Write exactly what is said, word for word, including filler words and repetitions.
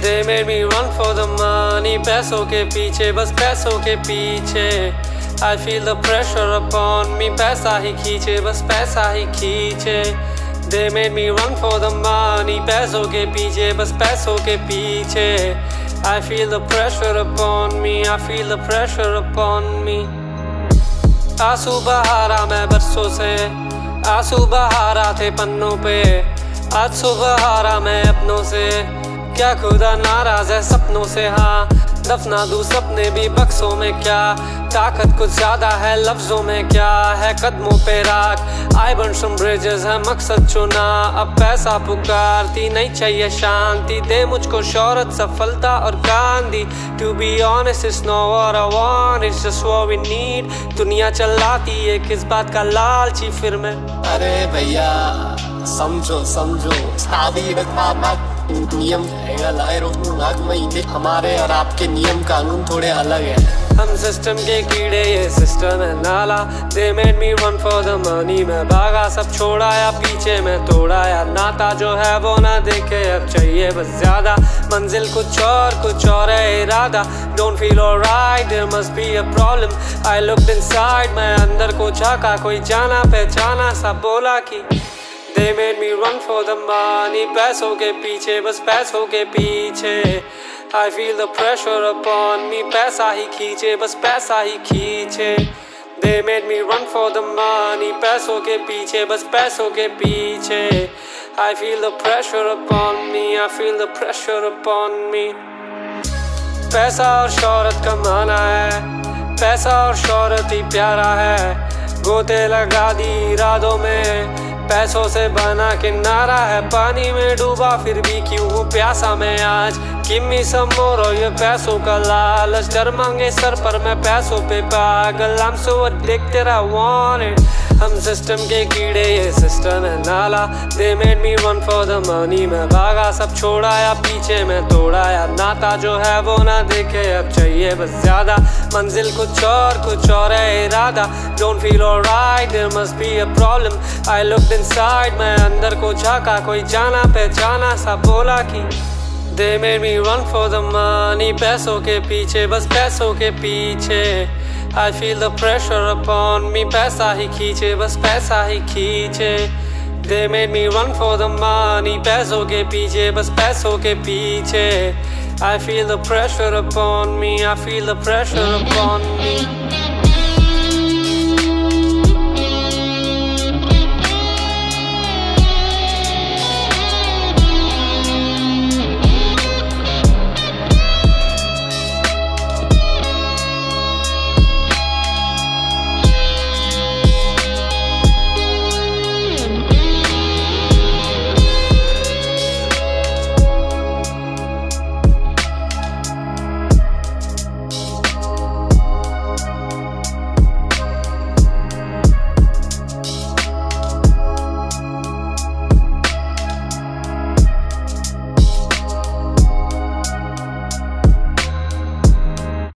They made me run for the money, पैसों के पीछे, बस पैसों के पीछे. I feel the pressure upon me, पैसा ही खींचे, बस पैसा ही खींचे. They made me run for the money, पैसों के पीछे, बस पैसों के पीछे. I feel the pressure upon me, I feel the pressure upon me. आंसू बहारा मैं बरसों से, आंसू बहारा थे पन्नों पे. आज सुबह हारा मैं अपनों से, क्या खुदा नाराज है सपनों से. हाँ दफना दूं सपने भी बक्सों में, क्या ताकत कुछ ज्यादा है लफ्जों में, क्या है कदमों पे राख. I burn some bridges है मकसद चुना, अब पैसा पुकारती नहीं चाहिए शांति. दे मुझको शोहरत सफलता और Gandhi. To be honest it's not what I want, it's just what we need. दुनिया चलाती है किस बात का लालची फिर मैं. अरे भैया समझो समझो, शादी नियम महीने हमारे और आपके नियम कानून थोड़े अलग है. हम सिस्टम के कीड़े, ये सिस्टम है नाला. They made me run for the money, मैं भागा सब छोड़ा या पीछे मैं तोड़ा. यार नाता जो है वो ना देखे अब चाहिए बस ज्यादा. मंजिल कुछ और कुछ और है इरादा. Don't feel alright, there must be a problem. I looked inside, मैं अंदर को झांका, कोई जाना पहचाना सा बोला कि They made me run for the money, पैसों के पीछे, बस पैसों के पीछे. I feel the pressure upon me, पैसा ही खींचे, बस पैसा ही खींचे. They made me run for the money, पैसों के पीछे, बस पैसों के पीछे. I feel the pressure upon me, I feel the pressure upon me. पैसा और शोहरत कमाना है, पैसा और शोहरत ही प्यारा है. गोते लगा दी इरादों में, पैसों से बना किनारा है. पानी में डूबा फिर भी क्यों हूँ प्यासा मैं आज. Give me some more, और ये पैसों का लालच. डर मांगे सर पर मैं पैसों पे पागल. I'm so addicted, I want it. हम सिस्टम के कीड़े, ये सिस्टम है नाला. They made me run for the money, मैं भागा सब छोड़ा या पीछे मैं तोड़ा. यार नाता जो है वो ना देखे अब चाहिए बस ज्यादा. मंजिल कुछ और कुछ और है इरादा. Don't feel alright, there must be a problem. I looked inside, मैं अंदर को झांका, कोई जाना पहचाना सा बोला कि They made me run for the money, पैसों के पीछे, बस पैसों के पीछे. I feel the pressure upon me, पैसा ही खींचे, बस पैसा ही खींचे. They made me run for the money, पैसों के पीछे, बस पैसों के पीछे. I feel the pressure upon me, I feel the pressure upon me.